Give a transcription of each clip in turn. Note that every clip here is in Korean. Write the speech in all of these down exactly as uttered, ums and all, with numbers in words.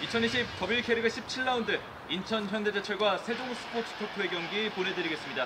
이천이십 더블유 K리그 십칠 라운드 인천 현대제철과 세종 스포츠 토토의 경기 보내드리겠습니다.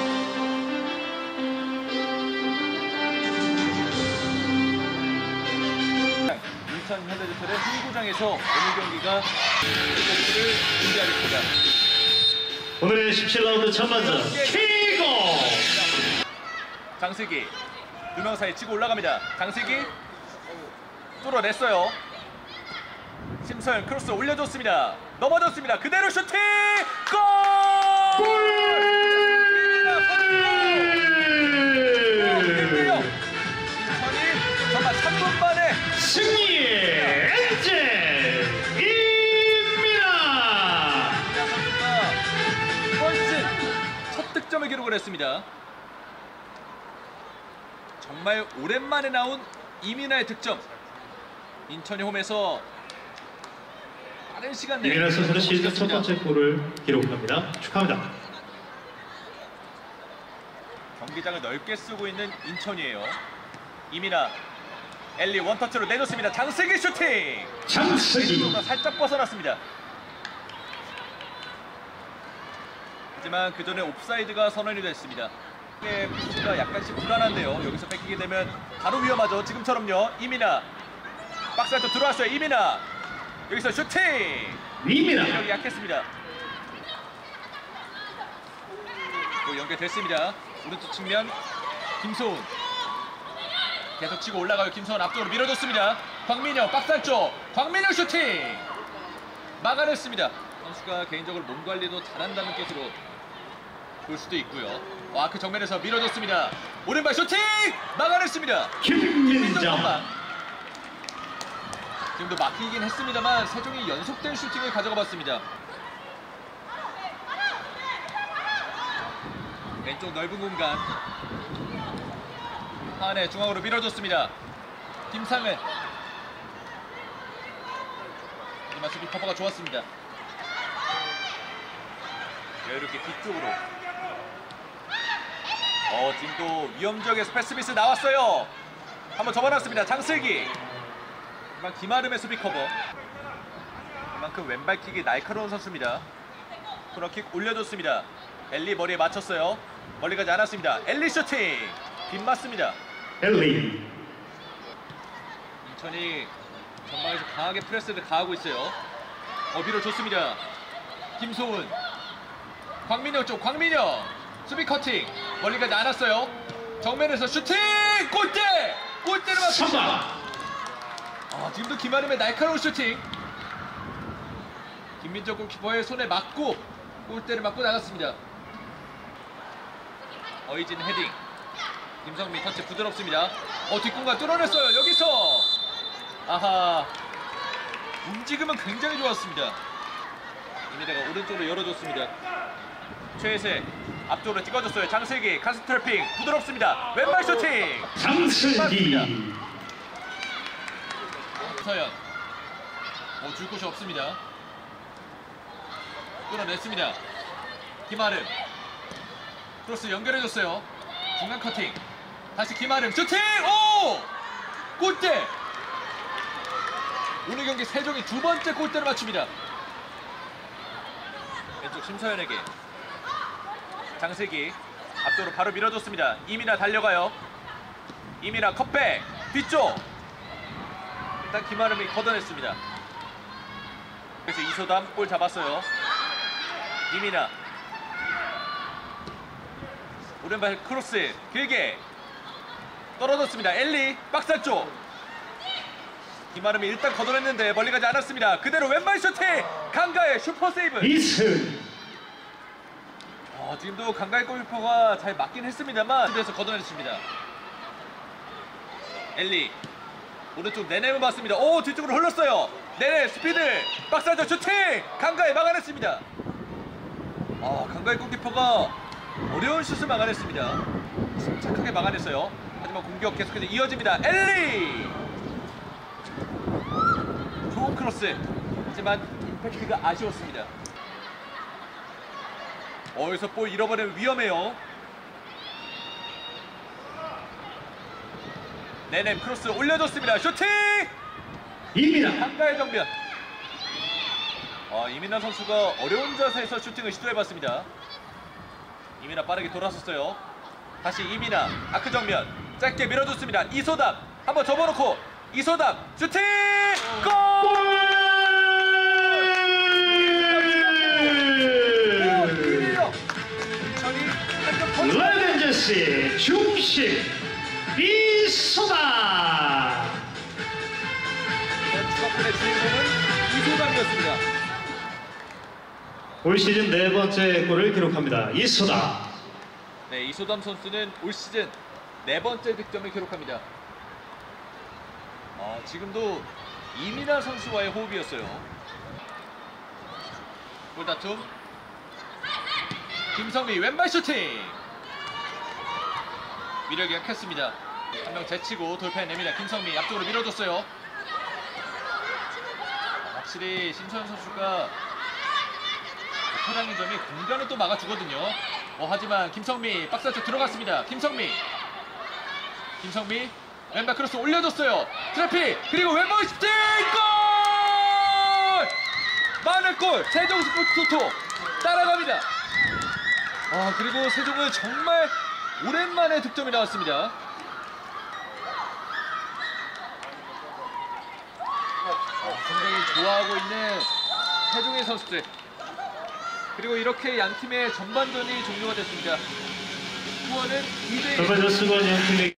인천 현대제철의 홈구장에서 오늘 경기가 경기를 준비하겠습니다. 오늘의 십칠 라운드 첫 번째 킥오! 장슬기 두 명 사이 치고 올라갑니다. 장슬기 뚫어냈어요. 심서연 크로스 올려줬습니다. 넘어졌습니다. 그대로 슈팅! 골! 골! 인천이 정말 삼 분 만에 승리의 엔젤입니다. 선수가 이번 시즌 첫 득점을 기록을 했습니다. 정말 오랜만에 나온 이민아의 득점. 인천이 홈에서 빠른 시간 내에 이민아 선수는 시즌 첫 번째 골을 기록합니다. 축하합니다. 경기장을 넓게 쓰고 있는 인천이에요. 이민아, 엘리 원터치로 내줬습니다. 장슬기 슈팅! 장슬기! 왼쪽으로 살짝 벗어났습니다. 하지만 그 전에 옵사이드가 선언이 됐습니다. 피치가 약간씩 불안한데요. 여기서 뺏기게 되면 바로 위험하죠. 지금처럼요. 이민아 박스 안쪽 들어왔어요. 이민아 여기서 슈팅! 이민아 체력이 약했습니다. 또 연결됐습니다. 오른쪽 측면 김소은 계속 치고 올라가요. 김소은 앞쪽으로 밀어줬습니다. 광민혁 박스 안쪽 광민혁 슈팅! 막아냈습니다. 선수가 개인적으로 몸 관리도 잘한다는 뜻으로 볼 수도 있고요. 와, 그 정면에서 밀어줬습니다. 오른발 슈팅! 막아냈습니다. 김민정. 지금도 막히긴 했습니다만 세종이 연속된 슈팅을 가져가봤습니다. 왼쪽 넓은 공간 한해 중앙으로 밀어줬습니다. 김상은 이마 수비 커버가 좋았습니다. 이렇게 뒤쪽으로 어 지금 또 위험지역에 스페이스 미스 나왔어요. 한번 접어놨습니다. 장슬기 하지만 김아름의 수비 커버. 그만큼 왼발킥이 날카로운 선수입니다. 코너킥 올려줬습니다. 엘리 머리에 맞췄어요. 멀리 가지 않았습니다. 엘리 슈팅 빗맞습니다. 엘리 인천이 전방에서 강하게 프레스를 가하고 있어요. 어비로 좋습니다. 김소은 광민혁 쪽 광민혁 수비 커팅 멀리 가지 않았어요. 정면에서 슈팅! 골대! 골대를 맞습니다. 아, 지금도 김아름의 날카로운 슈팅. 김민정 골키퍼의 손에 맞고 골대를 맞고 나갔습니다. 어이진 헤딩. 김성민 터치 부드럽습니다. 어 뒷공간 뚫어냈어요. 여기서 아하 움직임은 굉장히 좋았습니다. 이민혜가 오른쪽으로 열어줬습니다. 최혜세 앞쪽으로 찍어줬어요. 장슬기 카스 트래핑 부드럽습니다. 왼발 슈팅 장슬기 서연 어, 줄 곳이 없습니다. 끌어냈습니다. 김아름 크로스 연결해줬어요. 중간 커팅 다시 김아름 슈팅! 오! 골대! 오늘 경기 세종이 두 번째 골대를 맞춥니다. 왼쪽 심서연에게 장슬기 앞쪽으로 바로 밀어줬습니다. 이민아 달려가요. 이민아 컷백 뒤쪽 일단 김아름이 걷어냈습니다. 그래서 이소담 골 잡았어요. 이민아 오른발 크로스 길게 떨어졌습니다. 엘리 박스 안쪽 김아름이 일단 걷어냈는데 멀리 가지 않았습니다. 그대로 왼발 슈팅 강가의 슈퍼 세이브. 이승 어, 지금도 강가의 골키퍼가 잘 맞긴 했습니다만 그래서 걷어냈습니다. 엘리 오른쪽 네네를 봤습니다. 오 뒤쪽으로 흘렀어요. 네네 스피드 박스 안쪽 슈팅 강가에 막아냈습니다. 아 강가의 골키퍼가 어려운 슛을 막아냈습니다. 침착하게 막아냈어요. 하지만 공격 계속해서 이어집니다. 엘리 좋은 크로스 하지만 임팩트가 아쉬웠습니다. 어, 여기서 볼 잃어버리면 위험해요. 네네 크로스 올려줬습니다. 슈팅! 이민아 강가의 정면. 아, 이민아 선수가 어려운 자세에서 슈팅을 시도해봤습니다. 이민아 빠르게 돌아섰어요. 다시 이민아 아크 정면 짧게 밀어줬습니다. 이소담 한번 접어놓고 이소담 슈팅! 골! 레벤저스의 중심 이소담. 추가골의 주인공은 이소담이었습니다. 올 시즌 네 번째 골을 기록합니다. 이소담. 네, 이소담 선수는 올 시즌 네 번째 득점을 기록합니다. 아, 지금도 이민아 선수와의 호흡이었어요. 골다툼. 김성미 왼발 슈팅. 위력이 약했습니다. 한 명 제치고 돌파해냅니다. 김성미 앞쪽으로 밀어줬어요. 확실히 심서현 선수가 최강의 점이 공간을 또 막아주거든요. 어, 하지만 김성미 박스 안쪽 들어갔습니다. 김성미 김성미 왼발 크로스 올려줬어요. 트래픽 그리고 왼발 슈팅! 골! 마늘골 세종 스포츠 토토 따라갑니다. 아, 그리고 세종은 정말 오랜만에 득점이 나왔습니다. 어, 굉장히 좋아하고 있는 세종의 선수들. 그리고 이렇게 양 팀의 전반전이 종료가 됐습니다. 스코어는 이 대 일. 전반전 수건 양 팀의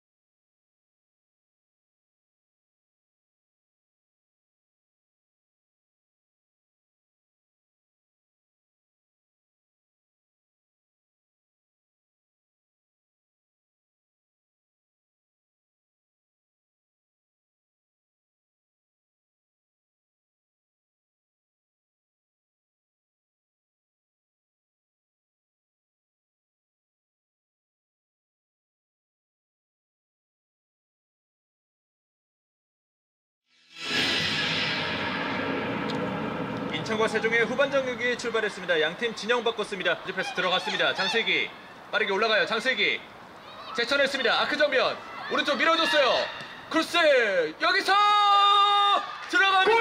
인천과 세종의 후반전 경기 출발했습니다. 양팀 진영 바꿨습니다. 패스 들어갔습니다. 장슬기 빠르게 올라가요. 장슬기 제쳐냈습니다. 아크 정면 오른쪽 밀어줬어요. 크로스 여기서 들어갑니다.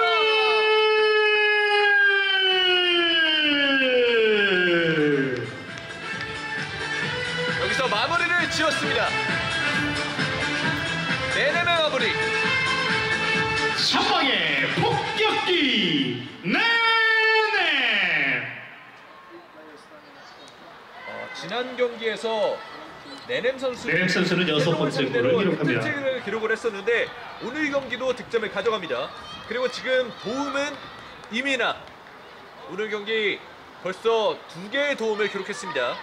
여기서 마무리를 지었습니다. 네네의 마무리. 전방의 폭격기 네네. 어, 지난 경기에서 네넴 선수 네넴 선수는 여섯 번째 골을 기록합니다. 득점을 기록을 했었는데 오늘 경기도 득점을 가져갑니다. 그리고 지금 도움은 이민아. 오늘 경기 벌써 두 개의 도움을 기록했습니다.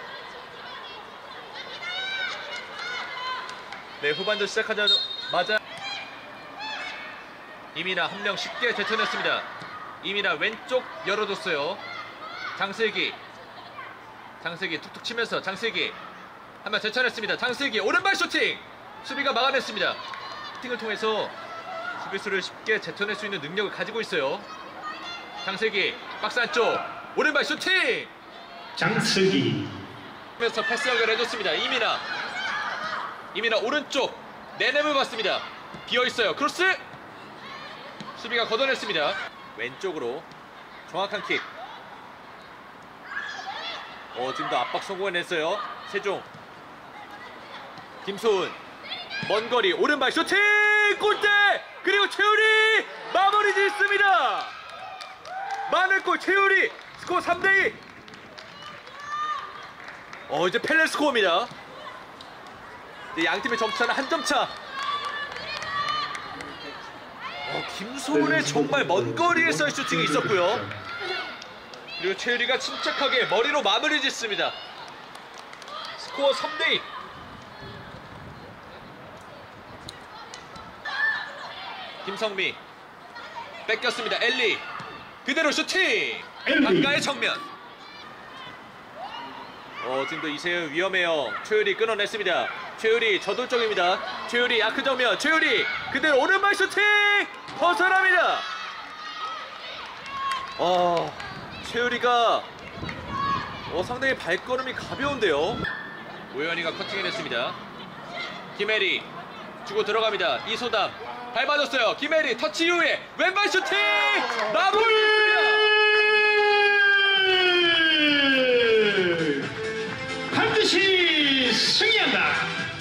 네, 후반전 시작하자마자 이민아 한 명 쉽게 제쳐냈습니다. 이민아 왼쪽 열어줬어요. 장슬기 장슬기 툭툭 치면서 장슬기 한 명 제쳐냈습니다. 장슬기 오른발 슈팅! 수비가 막아냈습니다. 슈팅을 통해서 수비수를 쉽게 제쳐낼 수 있는 능력을 가지고 있어요. 장슬기 박스 안쪽 오른발 슈팅! 장슬기 하면서 패스 연결해줬습니다. 이민아 이민아 오른쪽 네넴을 봤습니다. 비어있어요. 크로스! 수비가 걷어냈습니다. 왼쪽으로 정확한 킥. 어, 지금도 압박 성공해냈어요. 세종 김소은 먼 거리 오른발 슈팅! 골대! 그리고 최우리 마무리 짓습니다. 마늘골 최우리 스코어 삼 대 이. 어, 이제 펠레 스코어입니다. 이제 양팀의 점차는 한 점 차. 어, 김소은의 정말 먼 거리에서의 슈팅이 있었고요. 그리고 최유리가 침착하게 머리로 마무리 짓습니다. 스코어 삼 대 이. 김성미 뺏겼습니다. 엘리 그대로 슈팅! 강가의 정면. 어, 지금도 이세윤 위험해요. 최유리 끊어냈습니다. 최유리 저돌적입니다. 최유리 아크 정면 최유리 그대로 오른발 슈팅! 벗어납니다. 어, 최유리가 어, 상당히 발걸음이 가벼운데요. 오현이가 커팅해냈습니다. 김혜리 주고 들어갑니다. 이소담 밟아줬어요. 김혜리 터치 이후에 왼발 슈팅! 마무리입니다. 반드시 승리한다.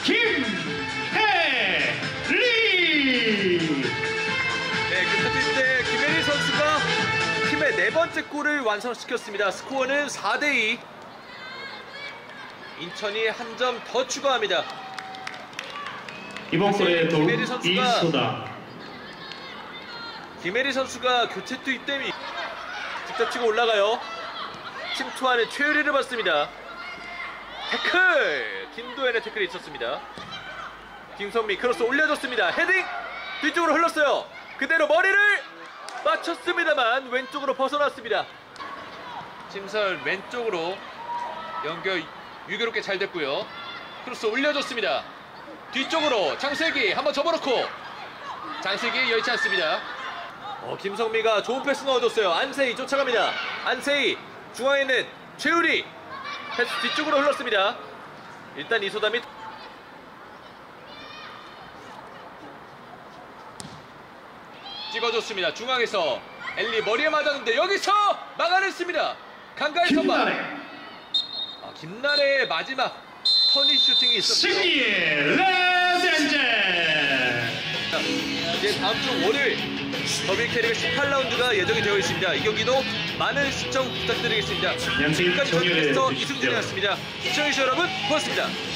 김혜리. 네, 그 세트 때 김혜리 선수가 팀의 네 번째 골을 완성시켰습니다. 스코어는 사 대 이. 인천이 한 점 더 추가합니다. 이번 골의 도움 김혜리 선수가 이소다. 김혜리 선수가 교체 투입 때문에 직접 치고 올라가요. 침투하는 최유리를 봤습니다. 태클! 김도현의 태클이 있었습니다. 김선미 크로스 올려줬습니다. 헤딩! 뒤쪽으로 흘렀어요. 그대로 머리를 맞췄습니다만 왼쪽으로 벗어났습니다. 심설 왼쪽으로 연결 유교롭게 잘 됐고요. 크로스 올려줬습니다. 뒤쪽으로 장슬기 한번 접어놓고 장슬기 여의치 않습니다. 어, 김성미가 좋은 패스 넣어줬어요. 안세희 쫓아갑니다. 안세희 중앙에 있는 최유리 패스 뒤쪽으로 흘렀습니다. 일단 이소다 및 찍어줬습니다. 중앙에서 엘리 머리에 맞았는데 여기서 막아냈습니다. 강가의 선방. 아, 김나래의 마지막 터니 슈팅이 있었죠. 승리의 레전드. 이제 다음 주 월요일 더비 K리그 십팔 라운드가 예정이 되어 있습니다. 이 경기도 많은 시청 부탁드리겠습니다. 양팀 지금까지 정리를 저널리스트 해주십시오. 이승준이었습니다. 시청해주신 여러분 고맙습니다.